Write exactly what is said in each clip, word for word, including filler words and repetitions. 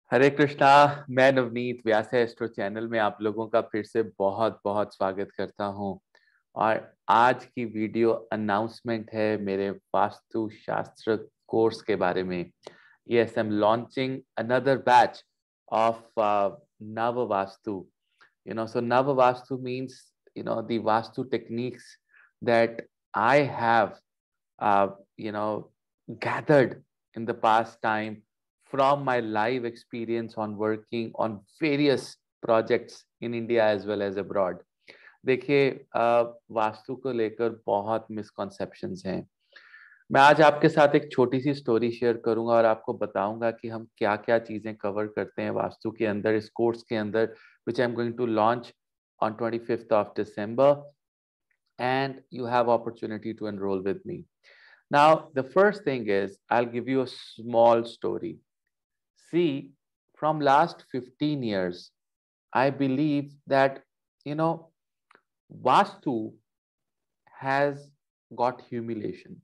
हरे कृष्णा। मैं नवनीत व्यास astro channel में आप लोगों का फिर से बहुत बहुत स्वागत करता हूं। और आज की वीडियो अनाउंसमेंट है मेरे वास्तु शास्त्र कोर्स के बारे में। Yes, I am launching another batch of Nav Vastu. you know so Nava Vastu means you know the Vastu techniques that I have uh, you know gathered in the past time from my live experience on working on various projects in India as well as abroad. देखिए, अ, वास्तु को लेकर बहुत misconceptions हैं। मैं आज आपके साथ एक छोटी सी स्टोरी शेयर करूंगा और आपको बताऊंगा कि हम क्या क्या चीजें कवर करते हैं वास्तु के अंदर, इस कोर्स के अंदर, which I'm going to launch on twenty-fifth of December, and you have opportunity to enroll with me. Now, the first thing is I'll give you a small story. See, from last fifteen years, I believe that, you know, Vastu has got humiliation.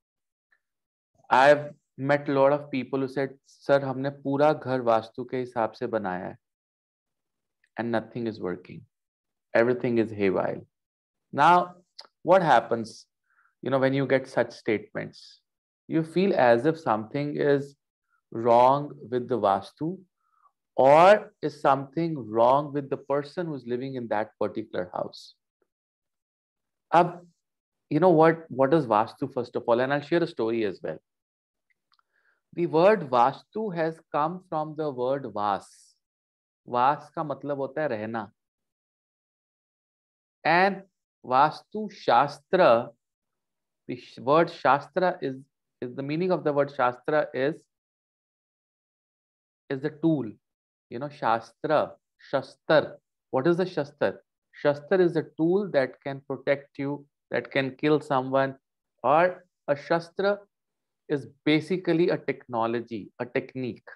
I've met a lot of people who said, Sir, हमने पूरा घर वास्तु के हिसाब से बनाया है, and nothing is working. Everything is haywire. Now, what happens, you know, when you get such statements? You feel as if something is wrong with the Vastu, or is something wrong with the person who's living in that particular house. Ab, you know what, what is Vastu first of all? And I'll share a story as well. The word Vastu has come from the word Vas. Vas का मतलब होता है रहना. And Vastu Shastra, the word Shastra is, is the meaning of the word Shastra is, is the tool. You know, Shastra, Shastar. What is the Shastar? Shastar is a tool that can protect you, that can kill someone, or a Shastra is basically a technology, a technique.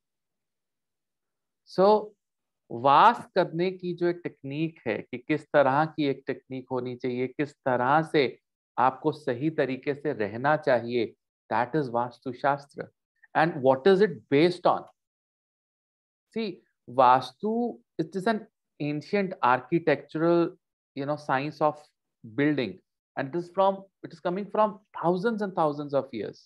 So, वास करने की जो एक technique है कि किस तरह की एक टेक्निक होनी चाहिए, किस तरह से आपको सही तरीके से रहना चाहिए, that is वास्तु शास्त्र. And what is it based on? See, Vastu, it is an ancient architectural, you know, science of building, and it is from it is coming from thousands and thousands of years.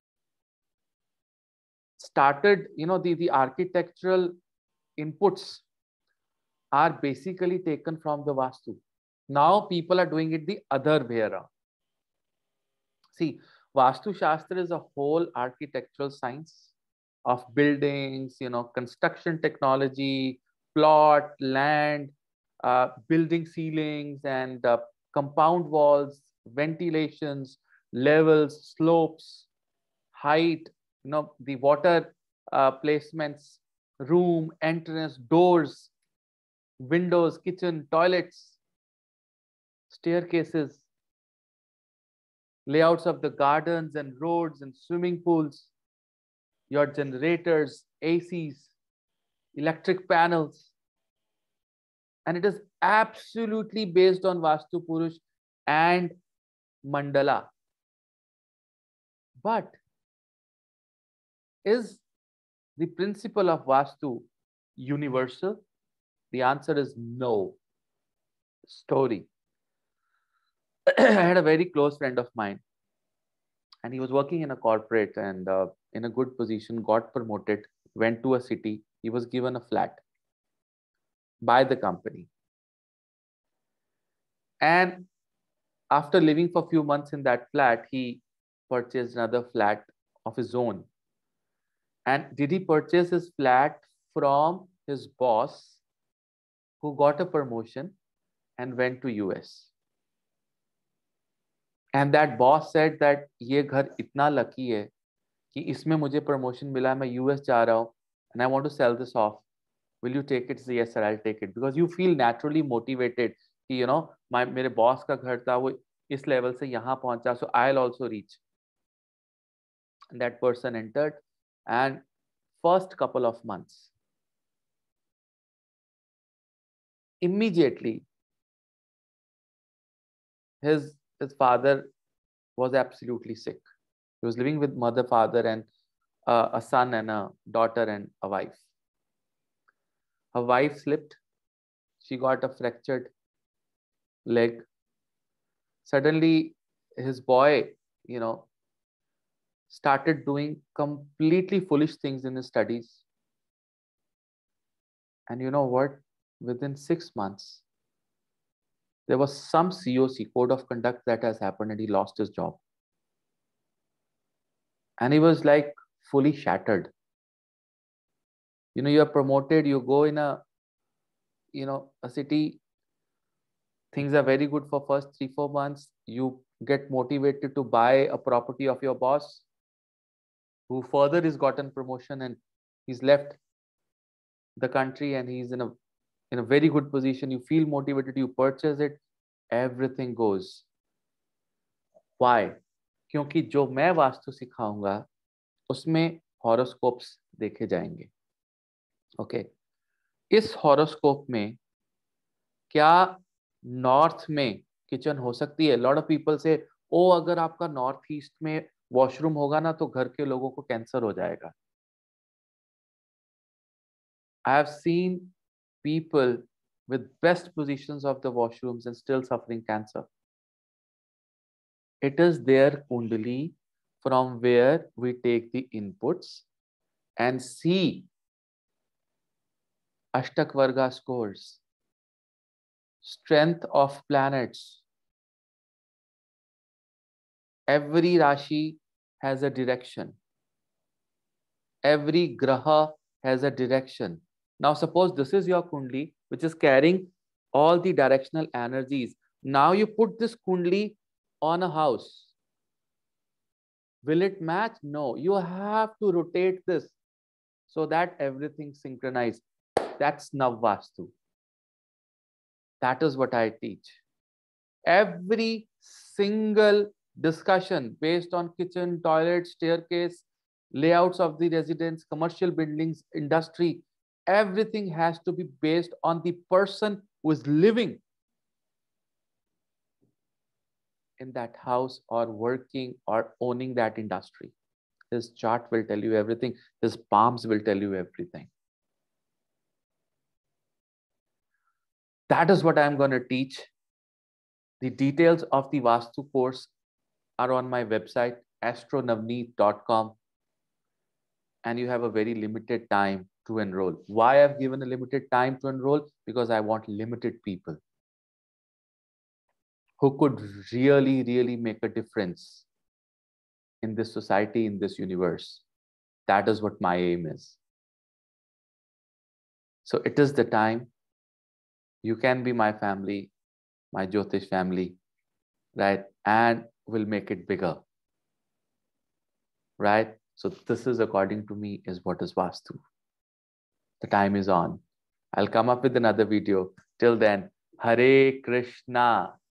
Started, you know, the the architectural inputs are basically taken from the Vastu. Now people are doing it the other way around. See, Vastu Shastra is a whole architectural science of buildings, you know, construction technology, plot, land, uh, building ceilings and uh, compound walls, ventilations, levels, slopes, height, you know, the water uh, placements, room, entrance, doors, windows, kitchen, toilets, staircases, layouts of the gardens and roads and swimming pools, your generators, A Cs, electric panels. And it is absolutely based on Vastu Purush and Mandala. But is the principle of Vastu universal? The answer is no. Story. I had a very close friend of mine, and he was working in a corporate and uh, in a good position, got promoted, went to a city. He was given a flat by the company. And after living for a few months in that flat, he purchased another flat of his own. And did he purchase his flat from his boss who got a promotion and went to U S? And that boss said that ये घर इतना lucky है कि इसमें मुझे promotion मिला है, मैं U S जा रहा हूँ and I want to sell this off. Will you take it? Say, yes, sir, I'll take it. Because you feel naturally motivated कि you know, my मेरे boss का घर था, वो इस level से यहाँ पहुंचा, so I'll also reach. And that person entered, and first couple of months, immediately, his his father was absolutely sick. He was living with mother, father, and uh, a son and a daughter and a wife. her wife slipped. She got a fractured leg. Suddenly, his boy, you know, started doing completely foolish things in his studies. And you know what? Within six months, there was some C O C, code of conduct, that has happened, and he lost his job. And he was like fully shattered. You know, you're promoted, you go in a, you know, a city, things are very good for first three, four months. You get motivated to buy a property of your boss, who further has gotten promotion and he's left the country and he's in a in a very good position. You feel motivated, you purchase it, everything goes. Why? क्योंकि जो मैं वास्तु सिखाऊंगा उसमें horoscopes देखे जाएंगे. Okay okay. इस horoscope में क्या नॉर्थ में किचन हो सकती है? लॉट ऑफ पीपल से, ओ अगर आपका नॉर्थ ईस्ट में वॉशरूम होगा ना तो घर के लोगों को कैंसर हो जाएगा. I have seen people with best positions of the washrooms and still suffering cancer. It is their kundali from where we take the inputs and see Ashtak Varga scores, strength of planets. Every Rashi has a direction. Every Graha has a direction. Now suppose this is your kundli, which is carrying all the directional energies. Now you put this kundli on a house. Will it match? No. You have to rotate this so that everything synchronized. That's Navvastu. That is what I teach. Every single discussion based on kitchen, toilet, staircase, layouts of the residence, commercial buildings, industry, everything has to be based on the person who is living in that house or working or owning that industry. His chart will tell you everything. His palms will tell you everything. That is what I'm going to teach. The details of the Vastu course are on my website, astro navneet dot com. And you have a very limited time to enroll. Why I've given a limited time to enroll? Because I want limited people who could really, really make a difference in this society, in this universe. That is what my aim is. So it is the time. You can be my family, my Jyotish family, right? And we'll make it bigger, right? So this is, according to me, is what is Vastu. The time is on. I'll come up with another video. Till then, Hare Krishna.